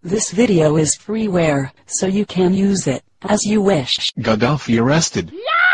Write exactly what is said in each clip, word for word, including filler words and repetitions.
This video is freeware, so you can use it as you wish. Gaddafi arrested.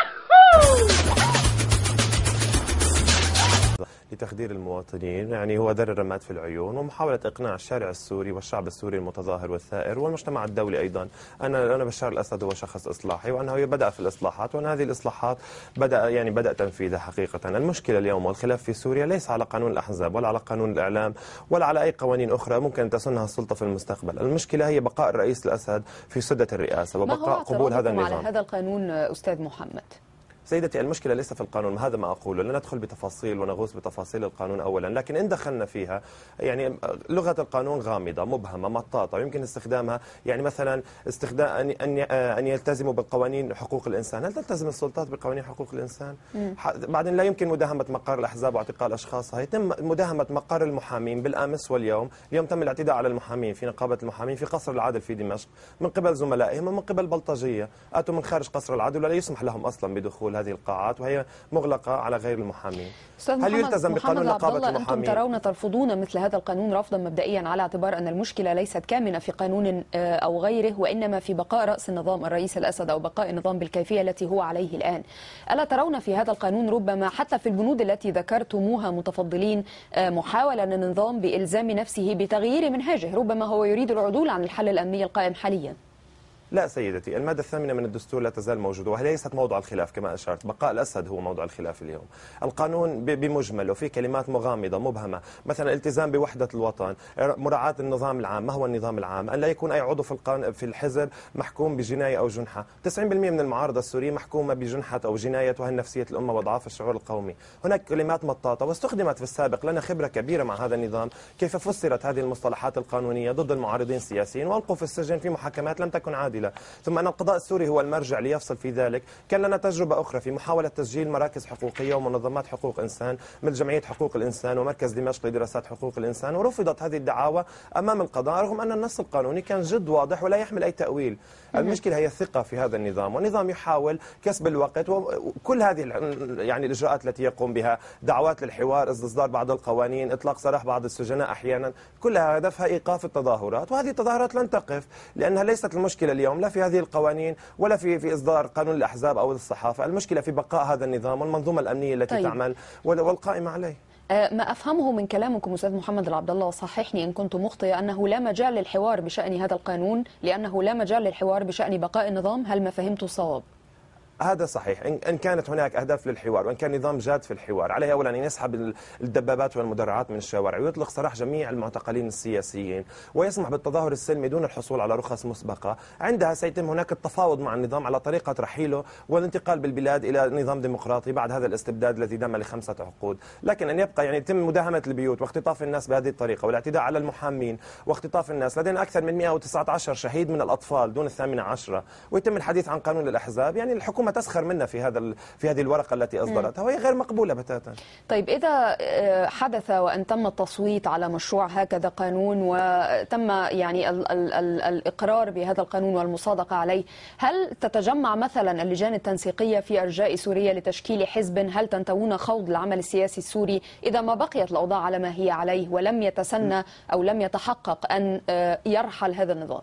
لتخدير المواطنين، يعني هو در الرماد في العيون ومحاولة إقناع الشارع السوري والشعب السوري المتظاهر والثائر والمجتمع الدولي أيضا أن أن بشار الأسد هو شخص إصلاحي وأنه بدأ في الإصلاحات وأن هذه الإصلاحات بدأ يعني بدأ تنفيذها حقيقة. المشكلة اليوم والخلاف في سوريا ليس على قانون الأحزاب ولا على قانون الإعلام ولا على أي قوانين أخرى ممكن تسنها السلطة في المستقبل. المشكلة هي بقاء الرئيس الأسد في سدة الرئاسة وبقاء قبول هذا النظام. على هذا القانون أستاذ محمد؟ سيدتي، المشكلة ليس في القانون، هذا ما أقوله. لا ندخل بتفاصيل ونغوص بتفاصيل القانون أولا، لكن إن دخلنا فيها يعني لغة القانون غامضة مبهمة مطاطة ويمكن استخدامها، يعني مثلا استخدام أن أن أن يلتزموا بقوانين حقوق الإنسان. هل تلتزم السلطات بقوانين حقوق الإنسان؟ بعدين لا يمكن مداهمة مقر الأحزاب واعتقال أشخاصها، يتم مداهمة مقر المحامين بالأمس واليوم. اليوم تم الاعتداء على المحامين في نقابة المحامين في قصر العدل في دمشق من قبل زملائهم ومن قبل بلطجية أتوا من خارج قصر العدل ولا يسمح لهم أصلا بدخول هذه القاعات وهي مغلقة على غير المحامين. هل يلتزم بقانون نقابة المحامين؟ أنتم ترون ترفضون مثل هذا القانون رفضا مبدئيا على اعتبار أن المشكلة ليست كامنة في قانون أو غيره وإنما في بقاء رأس النظام الرئيس الأسد أو بقاء النظام بالكيفية التي هو عليه الآن. ألا ترون في هذا القانون ربما حتى في البنود التي ذكرتموها متفضلين محاولة للنظام بإلزام نفسه بتغيير منهاجه؟ ربما هو يريد العدول عن الحل الأمني القائم حاليا. لا سيدتي، المادة الثامنة من الدستور لا تزال موجودة وهي ليست موضوع الخلاف كما أشرت. بقاء الأسد هو موضوع الخلاف اليوم. القانون بمجمله في كلمات مغامضة مبهمة، مثلا التزام بوحدة الوطن، مراعاة النظام العام. ما هو النظام العام؟ أن لا يكون أي عضو في القان... في الحزب محكوم بجناية أو جنحة. تسعين بالمئة من المعارضة السورية محكومة بجنحة أو جناية وهي نفسية الأمة وضعاف الشعور القومي. هناك كلمات مطاطة واستخدمت في السابق. لنا خبرة كبيرة مع هذا النظام، كيف فسرت هذه المصطلحات القانونية ضد المعارضين السياسيين وألقوا في السجن في محاكمات لم تكن عادلة. ثم أن القضاء السوري هو المرجع ليفصل في ذلك. كان لنا تجربة أخرى في محاولة تسجيل مراكز حقوقية ومنظمات حقوق إنسان مثل جمعية حقوق الإنسان ومركز دمشق لدراسات حقوق الإنسان، ورفضت هذه الدعاوى أمام القضاء رغم أن النص القانوني كان جد واضح ولا يحمل أي تأويل. المشكلة هي الثقة في هذا النظام، والنظام يحاول كسب الوقت وكل هذه يعني الإجراءات التي يقوم بها، دعوات للحوار، استصدار بعض القوانين، إطلاق سراح بعض السجناء أحيانا، كلها هدفها إيقاف التظاهرات. وهذه التظاهرات لن تقف لأنها ليست المشكلة اليوم لا في هذه القوانين ولا في في إصدار قانون الأحزاب أو الصحافة. المشكلة في بقاء هذا النظام والمنظومة الأمنية التي طيب. تعمل والقائمة عليه. ما أفهمه من كلامكم أستاذ محمد العبد الله، صححني إن كنت مخطئة، أنه لا مجال للحوار بشأن هذا القانون لأنه لا مجال للحوار بشأن بقاء النظام. هل ما فهمت صواب؟ هذا صحيح. إن كانت هناك أهداف للحوار وإن كان نظام جاد في الحوار، عليه أولا أن يسحب الدبابات والمدرعات من الشوارع ويطلق سراح جميع المعتقلين السياسيين ويسمح بالتظاهر السلمي دون الحصول على رخص مسبقة. عندها سيتم هناك التفاوض مع النظام على طريقة رحيله والانتقال بالبلاد إلى نظام ديمقراطي بعد هذا الاستبداد الذي دام لخمسة عقود. لكن أن يبقى يعني يتم مداهمة البيوت واختطاف الناس بهذه الطريقة والاعتداء على المحامين واختطاف الناس. لدينا أكثر من مئة وتسعة عشر شهيد من الأطفال دون الثامنة عشرة، ويتم الحديث عن قانون الأحزاب. يعني الحكومة تسخر منا في هذا في هذه الورقة التي أصدرتها وهي غير مقبولة بتاتا. طيب إذا حدث وأن تم التصويت على مشروع هكذا قانون وتم يعني ال ال ال الإقرار بهذا القانون والمصادقة عليه، هل تتجمع مثلا اللجان التنسيقية في أرجاء سوريا لتشكيل حزب؟ هل تنتوون خوض العمل السياسي السوري إذا ما بقيت الأوضاع على ما هي عليه ولم يتسنى أو لم يتحقق أن يرحل هذا النظام؟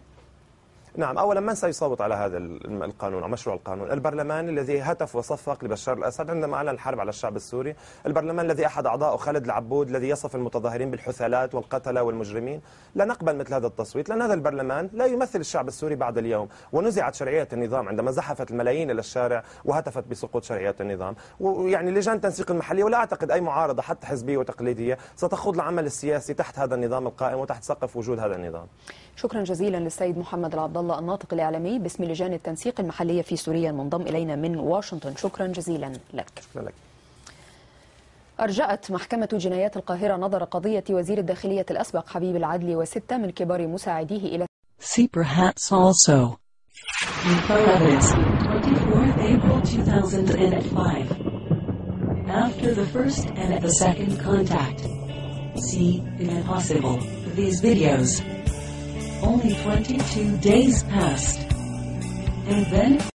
نعم، أولا من سيصوت على هذا القانون، على مشروع القانون؟ البرلمان الذي هتف وصفق لبشار الأسد عندما أعلن الحرب على الشعب السوري، البرلمان الذي أحد أعضائه خالد العبود الذي يصف المتظاهرين بالحثالات والقتلة والمجرمين. لا نقبل مثل هذا التصويت لأن هذا البرلمان لا يمثل الشعب السوري بعد اليوم، ونزعت شرعية النظام عندما زحفت الملايين إلى الشارع وهتفت بسقوط شرعية النظام. ويعني لجان التنسيق المحلية ولا أعتقد أي معارضة حتى حزبية وتقليدية ستخوض العمل السياسي تحت هذا النظام القائم وتحت سقف وجود هذا النظام. شكرا جزيلا للسيد محمد العبد الله الناطق الإعلامي باسم لجان التنسيق المحلية في سوريا المنضم إلينا من واشنطن. شكرا جزيلا لك. شكرا لك. أرجأت محكمة جنايات القاهرة نظر قضية وزير الداخلية الأسبق حبيب العدلي وستة من كبار مساعديه إلى Super hats also. Info evidence, twenty-fourth April two thousand five. After the first and the second contact. See impossible. These videos. Only twenty-two days passed. And then